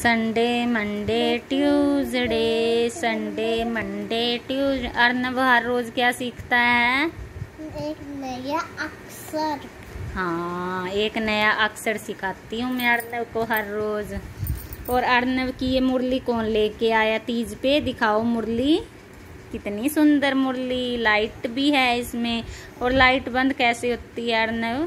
Sunday Monday Tuesday, Sunday Monday Tuesday. Arnav हर रोज क्या सीखता है? एक नया अक्षर। हाँ, एक नया अक्षर सिखाती हूँ मैं अर्नव को हर रोज। और अर्नव की ये मुरली कौन लेके आया तीज पे? दिखाओ मुरली, कितनी सुंदर मुरली, लाइट भी है इसमें। और लाइट बंद कैसे होती है अर्नव?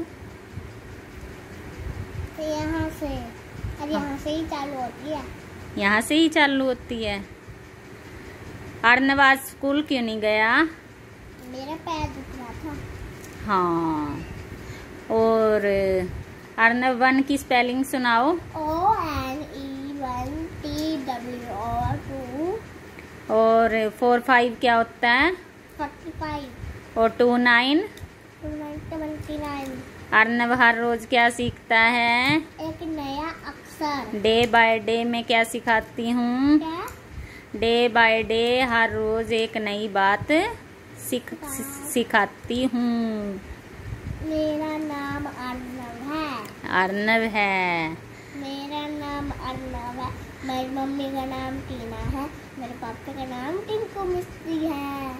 यहाँ से, और यहाँ से ही चालू होती है। यहाँ से ही चालू होती है। अर्नव आज स्कूल क्यों नहीं गया? मेरा पैर दुख रहा था। हाँ, और अर्नव 1 की स्पेलिंग सुनाओ। ONE1TWO। और 4 5 क्या होता है? 45। और 2 9? 79। अर्नव हर रोज क्या सीखता है? एक नया अक्षर। डे बाय डे में क्या सिखाती हूँ? क्या? डे बाय डे हर रोज एक नई बात सिखाती हूँ। मेरा नाम अर्नव है। अर्नव है। मेरा नाम अर्नव है। मेरी मम्मी का नाम टीना है। मेरे पापा का नाम टिंकू मिस्त्री है।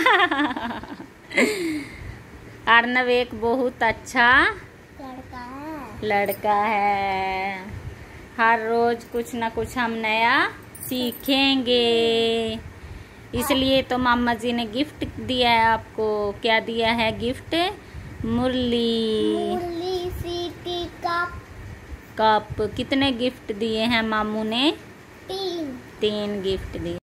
अर्नव एक बहुत अच्छा लड़का है। हर रोज कुछ ना कुछ हम नया सीखेंगे। इसलिए तो मामा जी ने गिफ्ट दिया है आपको। क्या दिया है गिफ्ट? Murli city cup. कितने गिफ्ट दिए हैं मामू ने? 3। 3 गिफ्ट दिए।